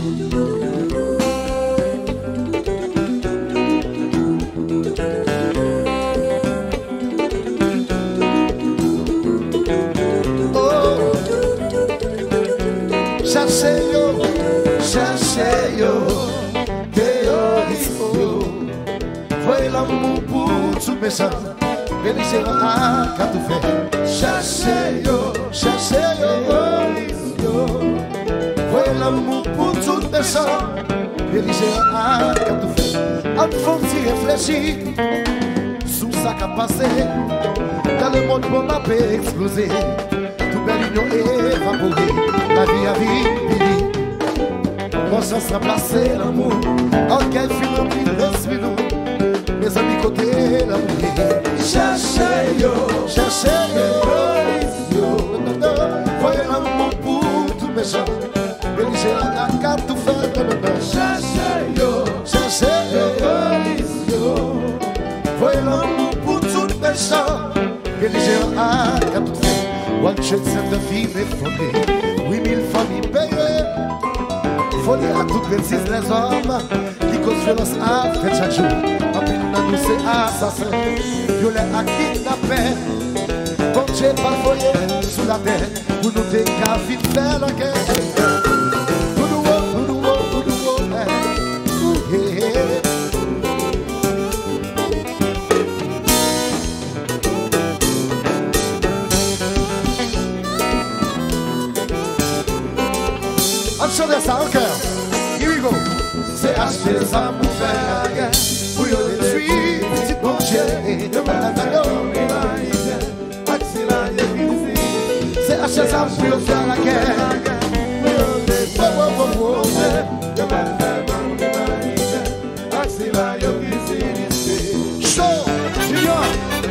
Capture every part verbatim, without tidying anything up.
Belizera ka tu fe chercher yo, chercher yo. Foi l'amour pour tout personne. Belizera ka tu fe. En faut y réfléchir sous ça qu'a passé. Dans le monde pour m'a pas exploser. Tout bel union évaporé. La vie a vie. Conscience remplacer l'amour. En quel film rempli de respiro. Mes amis côté l'amour. Cherchez yo, cherchez yo. Voyez l'amour pour tout méchant. Béliger la carte tout fait. Cherchez yo, cherchez yo. Voyez l'amour pour tout méchant. Béliger la carte tout fait. One Trade Center vie fondée. Huit mille familles payées. Folie à toutes bêtises les hommes qui causent violence à fait chaque jour. En plus nous c'est assassin. Violet à kidnapper. Bon Dieu pas foyer sous la terre. Pour nous décaver faire la guerre. Nous nous nous nous nous nous on chante ça en cœur. Here we go. C'est acheter ça pour faire la guerre. Pour y détruire, petit bon Dieu. De malade, c'est acheter ça pour faire la guerre. Chaud, Junior.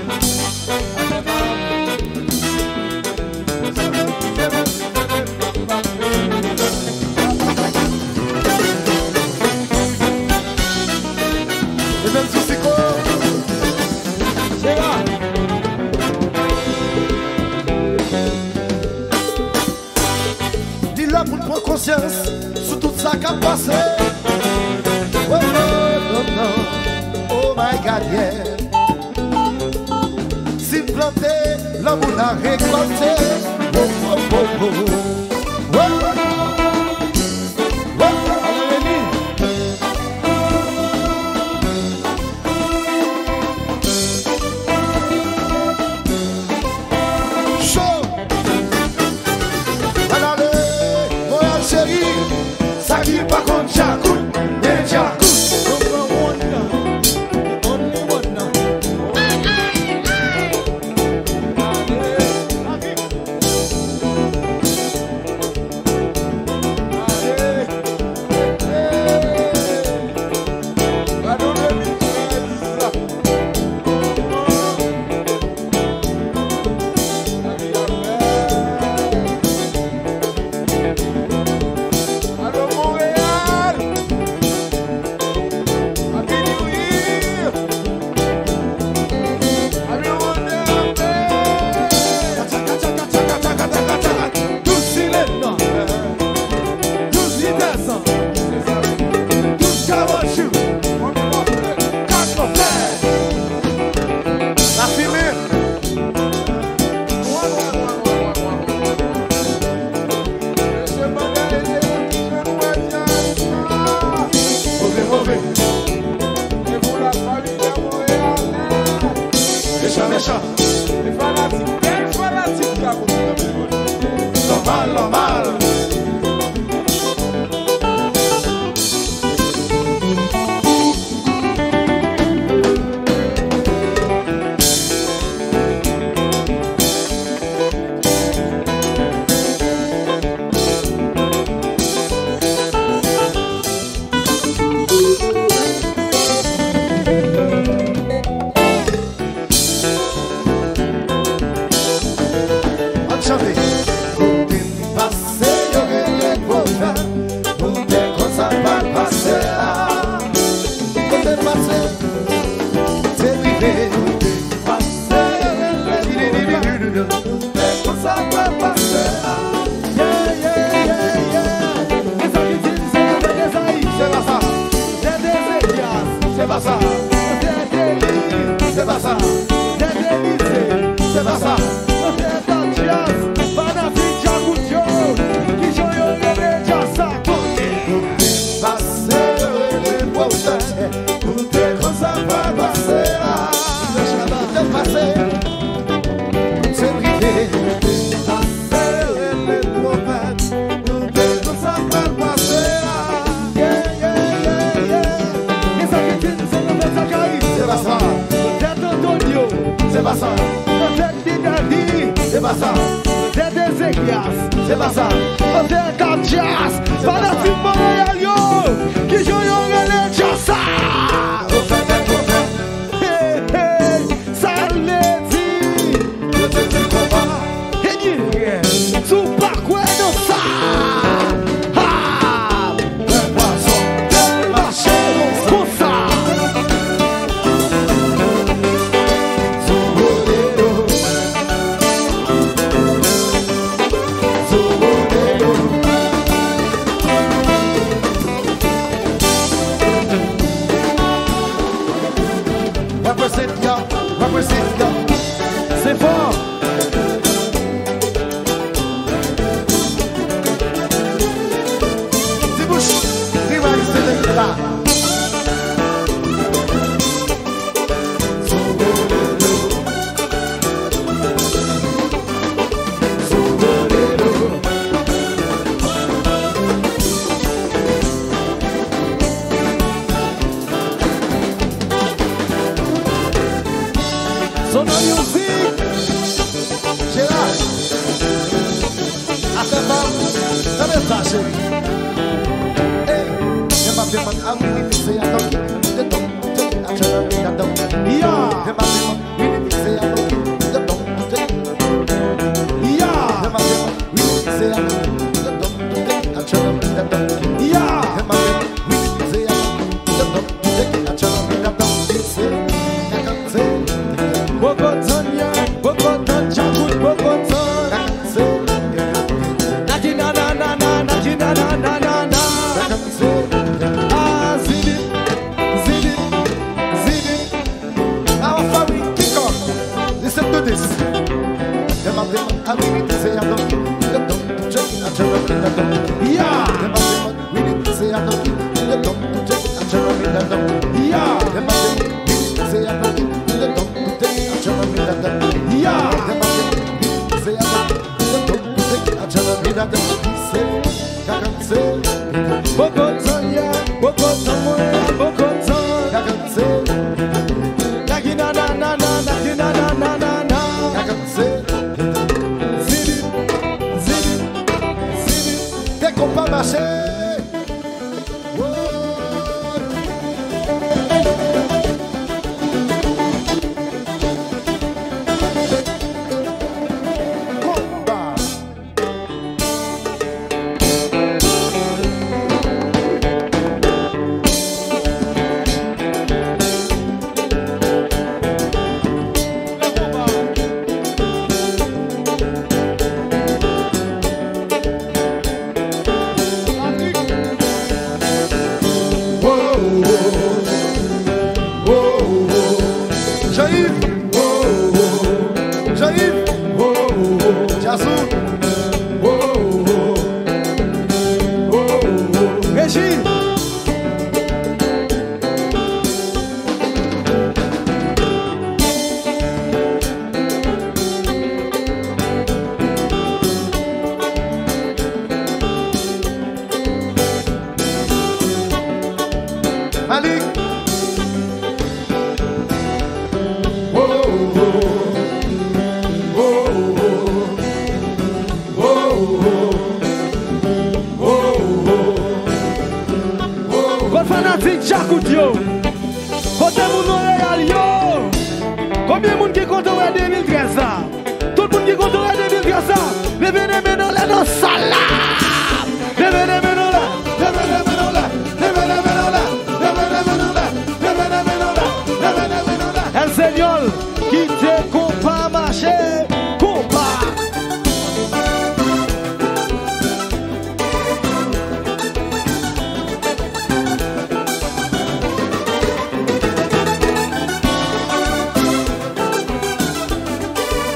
Dis-la pour prendre conscience sur tout ça qui a passé. Oh non, non, non, oh my God, yeah. Si planté, l'amour a récolté. Oh, oh, oh, oh, oh. pas ça. Peut-être d'Italie, C'est pas ça. c'est des Églias, C'est pas ça. peut-être qu'un jazz, fanatique Montréal, yo, qui joue yon relais jazz. Hey, hey, ça l'est dit. Je te dis qu'on va. Hey, yeah, sous pas quoi de ça. Ah, Un poisson de marché. pour ça. Zobolero. Zobolero. Represent ya, represent ya. C'est fort. Dibouche, rivaliser de là. Zobolero. Zobolero. Son musique. Gérard, à ta femme, ça va pas chérie. Hey, y'a ma femme à Winnie Pixie à Doki, de Tom, à Charlie à Doki. Yeah, Y'a ma femme Winnie Pixie à Doki, de Tom, yeah, y'a ma femme Winnie Pixie à Doki, de Tom, à Charlie à Doki. yeah. Y'a ma femme Winnie Pixie à Doki, de Tom, à Charlie à Doki. C'est la canzone, Bogotonia, Bogoton, Chakout, Bogoton. la canzone, Najina, na, na, na, najina, na, na, na, na. la canzone. Ah, zidi, zidi, zidi. Our family kick off. Listen to this. Them of them, I really to say I don't give the dumb to check. I tell them in the dumb. Yeah, Them of them, we need to say I don't give the dumb to check. I tell them in the dumb. yeah, Them of them, we need to say I don't give the dumb to check. I tell them in the dumb. yeah. Them of them, we need to say I don't give the dumb to check. I tell them in the dumb. He said, I can say, Bogotonia, Bogoton, Bogoton. I can say, Najina, na, na, na, najina, na, na, na, na. I can say. Zidi, zidi, zidi. Dès qu'on pas marcher. J'arrive, j'arrive, Jassou, Régie. Malik. Bon fanatique Chakout yo. Côté moun Montréal yo. Combien moun qui compte en deux mille treize ça? Tout le monde qui compte en deux mille treize ça. Levez les mains dans la dans salam. Levez les mains dans la. Levez les mains dans la. Levez les mains dans la. Levez les mains dans la. Levez les mains dans la. Levez les mains dans la. El Señor qui te compas marcher. Compas.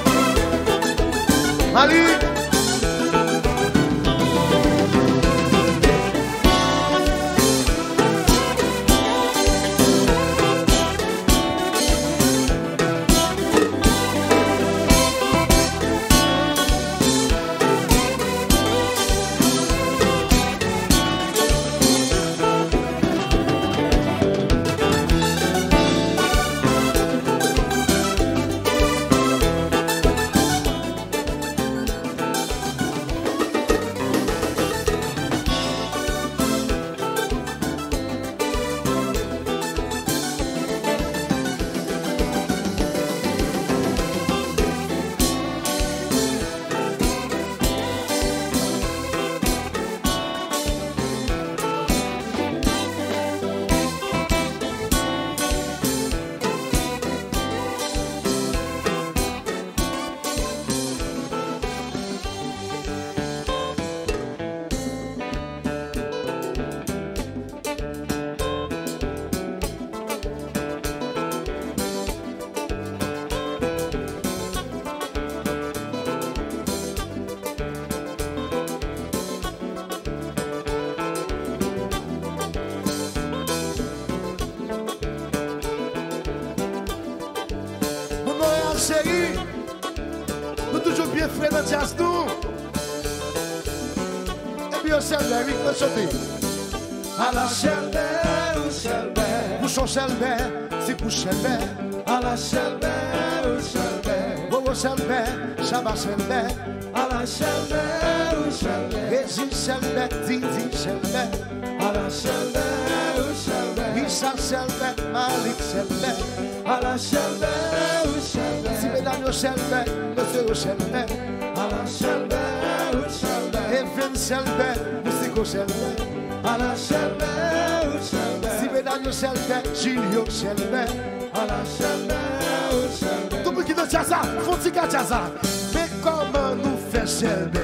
Malik. chérie, nous toujours bien frais dans le jazz, nous. Et puis, on Shelbert, oui, on chante. À la Shelbert, ou Shelbert. Bouchon Shelbert, c'est pour Shelbert. À la Shelbert, ou Shelbert. Bobo Shelbert, Shabba Shelbert. À la Shelbert, ou Shelbert. Régis Shelbert, Didi Shelbert. À la Shelbert, ou Shelbert. Richard Shelbert, Malik Shelbert. À la Shelbert, ou Shelbert. Simédano Shelbert, Monsieur Shelbert. À la Shelbert, ou Shelbert. Evan Shelbert, Musico Shelbert. À la Shelbert, ou Shelbert. Simédano Shelbert, Julio Shelbert. À la Shelbert, ou Shelbert. Tout le monde qui veut Jazza, Fontica Jazza. Mais comment nous fait Shelbert?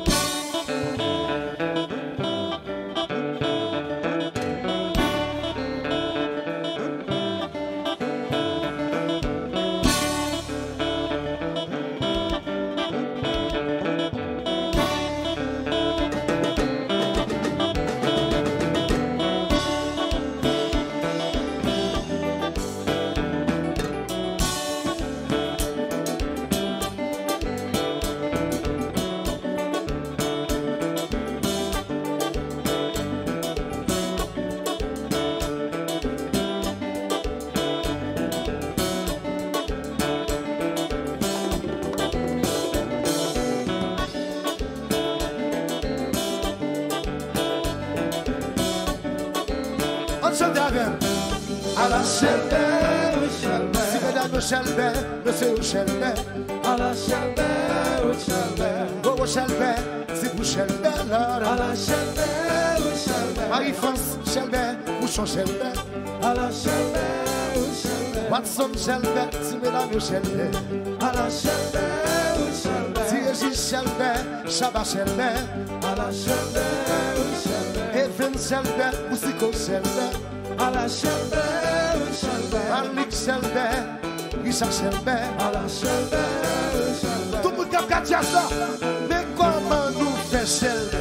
À la Shelbert, ou Shelbert. Si mesdames Shelbert, monsieur Shelbert. À la Shelbert, ou Shelbert. Bobo Shelbert, c'est pour Shelbert. À la Shelbert, ou Shelbert. Marie-France Shelbert, Bouchon Shelbert. À la Shelbert, ou Shelbert. Watson Shelbert, si mesdames Shelbert. À la Shelbert, ou Shelbert. Si Régis Shelbert, Shabba Shelbert. À la Shelbert, ou Shelbert. Evan Shelbert, Musico Shelbert. À la Shelbert, ou Shelbert. Malik Shelbert, Richard Shelbert. À la Shelbert, ou Shelbert. Tout le monde qui a dit ça. Mais comment nous fait Shelbert?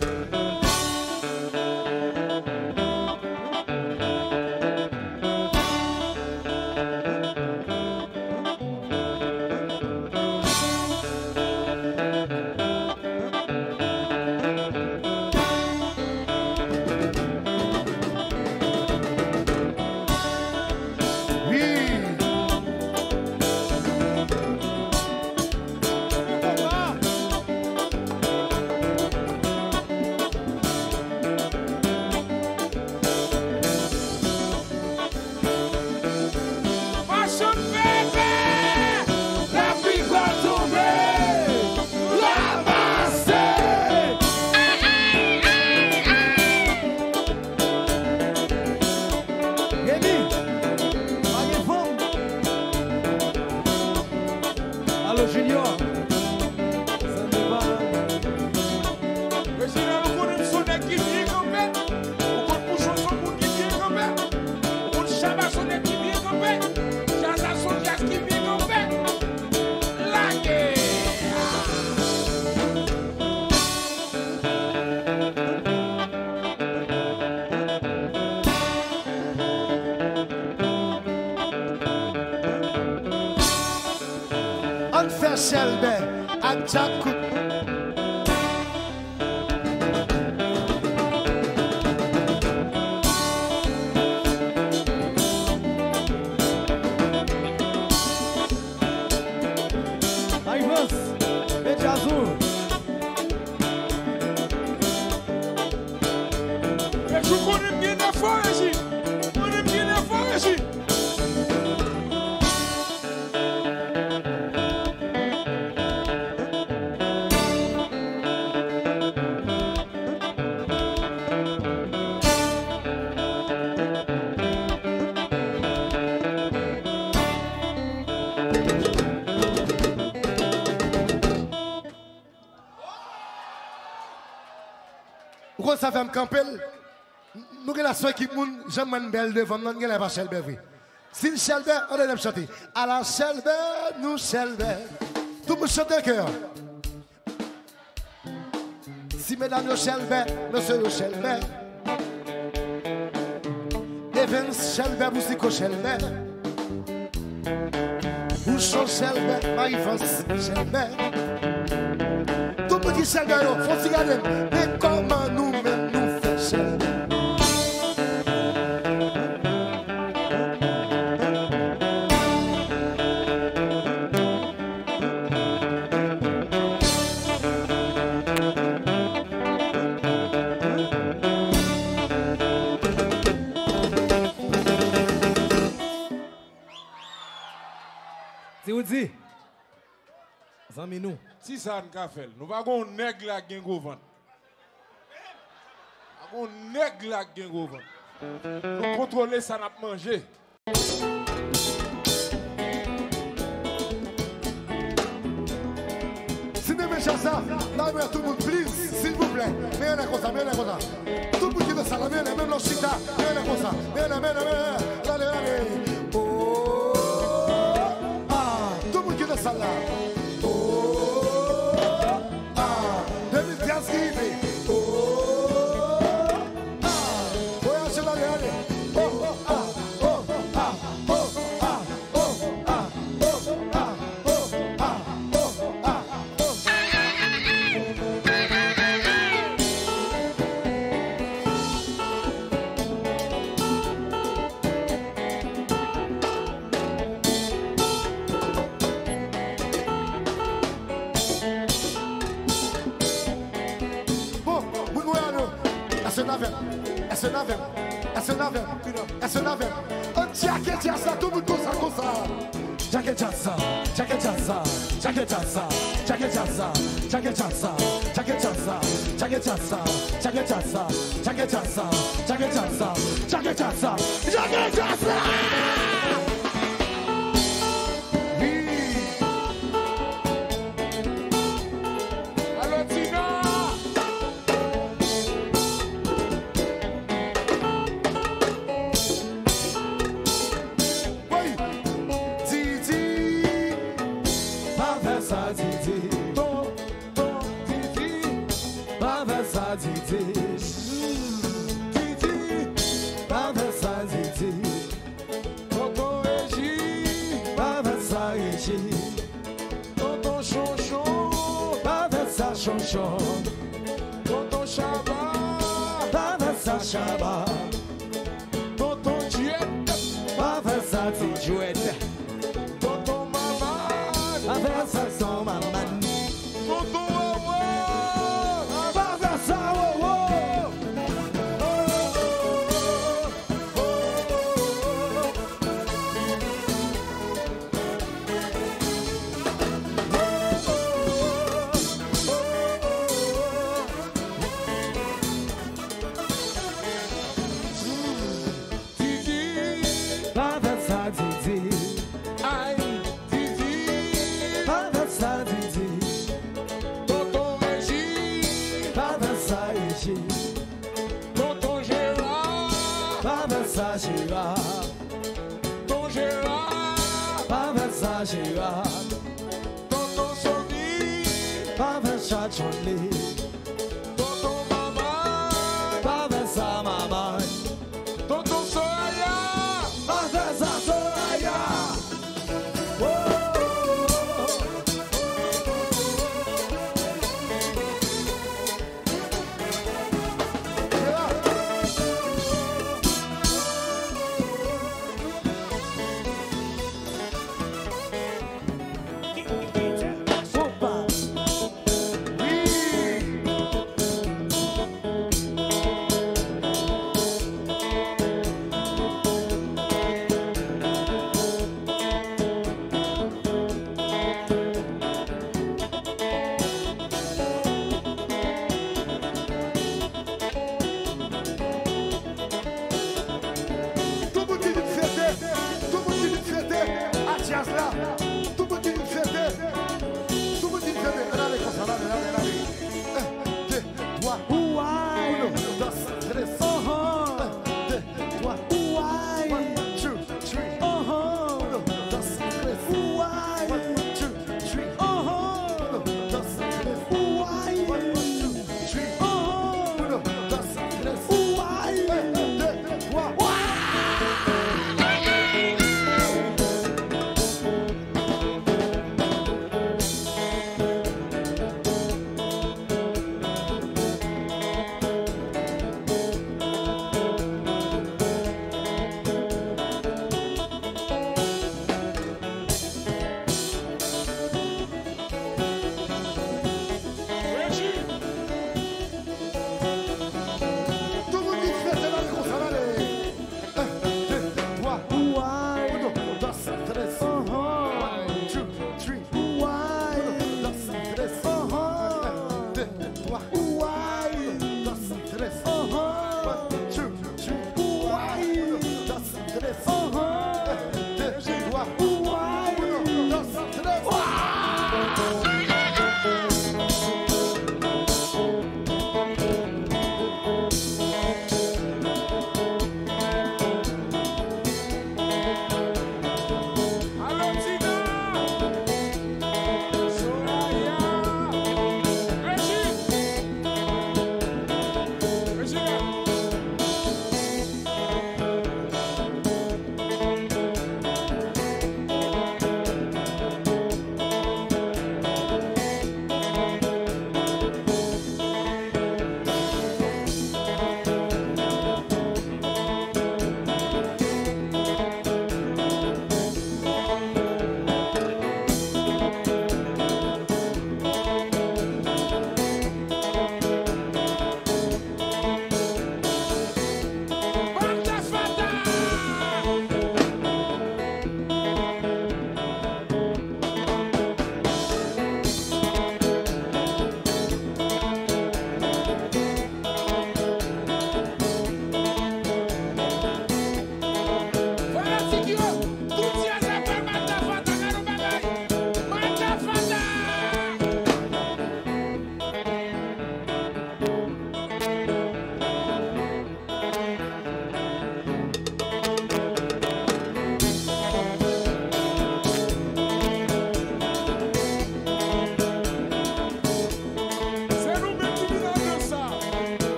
Shelbert, à Jacob. Aivans, Verde Azul. Eu sou quando ninguém na foge, quando ninguém na foge. Pourquoi ça fait me camper? Nous avons la soeur qui moun, j'aime belle devant nous, nous avons pas Shelbert. Si le Shelbert, on aime chanter. À la Shelbert, nous Shelbert. Tout le monde chante un cœur. Si mesdames Shelbert, monsieur Shelbert. Evans Shelbert, Musico Shelbert. Où sont Selber, Marie-France, Selber. Tout petit Selber, faut s'y garder. Mais comment nous-mêmes nous faisons Selber? C'est où dit? Zami nous. Si ça nous a fait, nous pas gon nèg la gen go vent. Pas gon nèg la gen go vent. Nous contrôler ça n'a manger. Si vous aimez ça, là, tout le monde, please, s'il vous plaît. Mais on est comme ça, mais on est comme ça. Tout le monde qui est dans ça, mais même l'Ochita, mais on est comme ça. Mais on est, mais on est, mais on est. Allez, allez. Oh, ah, tout le monde qui est dans ça, là. Oh, ah, deux mille quinze qui est. Oh, ah, voyage, allez, allez. Oh, oh, ah, oh, ah, oh, ah, oh, ah, oh, ah, oh, ah, oh, ah. Esse nave, esse nave, esse nave, esse nave. Jacket jazza, todo mundo gosta, gosta. Jacket jazza, jacket jazza, jacket jazza, jacket jazza, jacket jazza, jacket jazza, jacket jazza, jacket jazza, jacket jazza, jacket jazza, jacket jazza, jacket jazza. Allô Tina. Chonchon, Tonton Chaba, Baba sa Chaba, Tonton Diet, Baba sa Tijuete, Tonton Maman, Baba sa son maman, Tonton Wawa, Baba sa Wawo. Tonton Gérard, Baba sa Gérard, Tonton Gérard, Baba sa Gérard, Tonton Sonny, Baba sa Chonli, Tonton Maman, Baba sa maman, Tonton Soraya, Baba sa Soraya.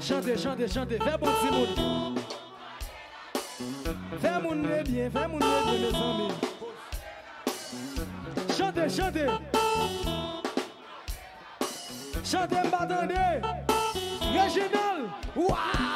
chantez, chantez, chantez. Fais bon petit monde. Fais mon nez bien, fais mon nez bien, mes amis. Chantez, chantez. Chantez, m'attendez. Régional. Ouah!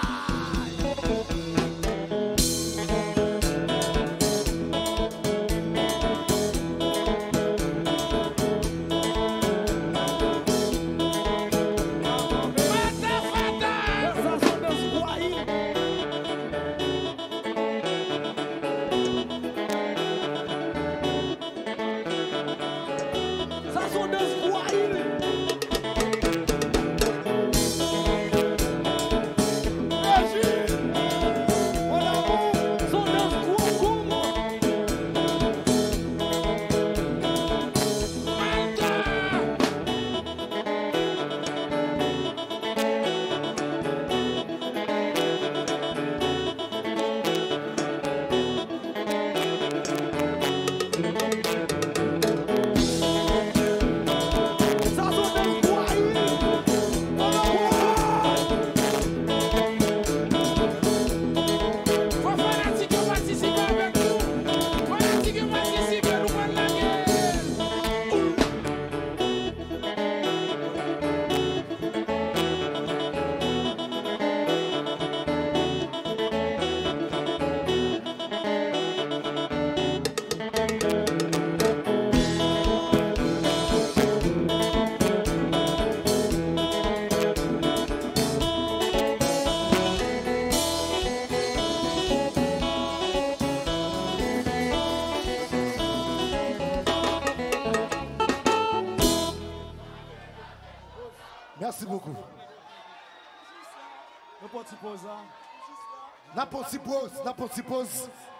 Merci beaucoup. N'importe pose. N'importe pose, n'importe pose.